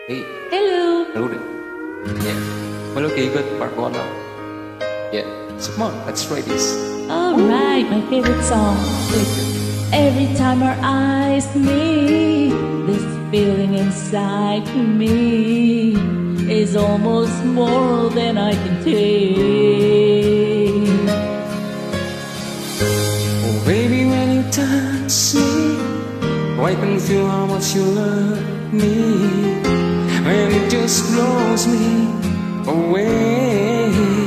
Hey, Hello. hello there. Yeah. Well, okay, good. Part one now. Yeah. So come on, let's try this. Alright, my favorite song is Every Time Our Eyes Meet. This feeling inside me is almost more than I can take. Oh, baby, when you touch me, oh, I can feel how much you love me. When it just blows me away.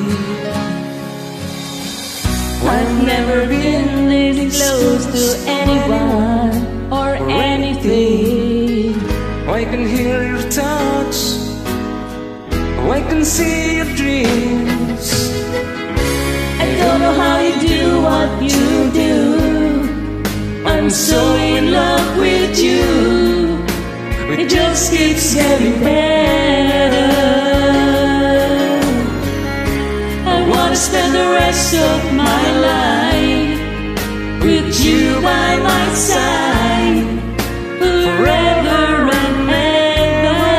I've never been this close to anyone or anything. I can hear your touch, I can see your dreams. I don't know how you do what you do. I'm so in love with you. It just keeps getting better. I wanna spend the rest of my life with you by my side, forever and ever.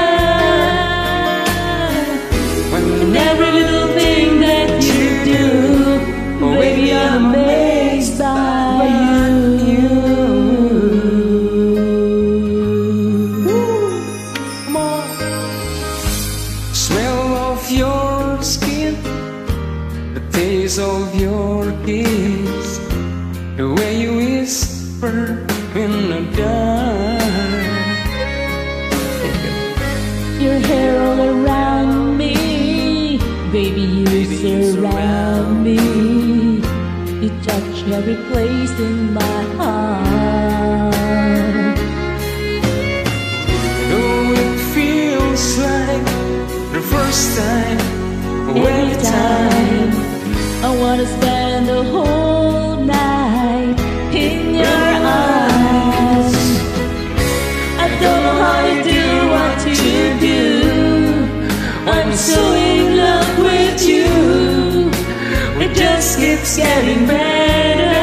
And every little thing that you do, oh baby, I'm amazed by you. Come on. Smell of your skin, the taste of your kiss, the way you whisper in the dark. Your hair all around me, baby, you surround me. You touch every place in my heart. Though it feels like the first time, Every time I wanna spend the whole night in your arms. I don't know how to do what you do. I'm so in love with you. It just keeps getting better.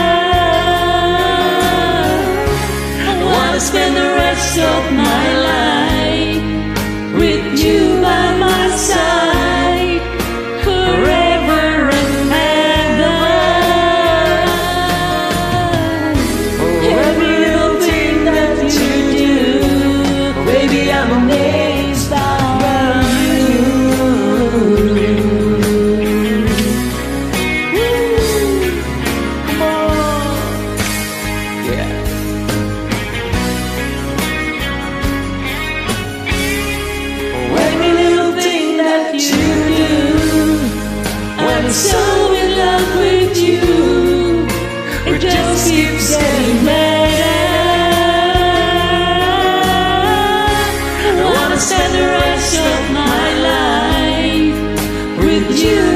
I wanna spend the rest of my life with you by my side, forever and ever. Every little thing that you do, baby, I'm amazed by you. Come on. yeah. Every little thing that you do, I'm so in love with you. It just keeps getting better. I wanna spend the rest of my life with you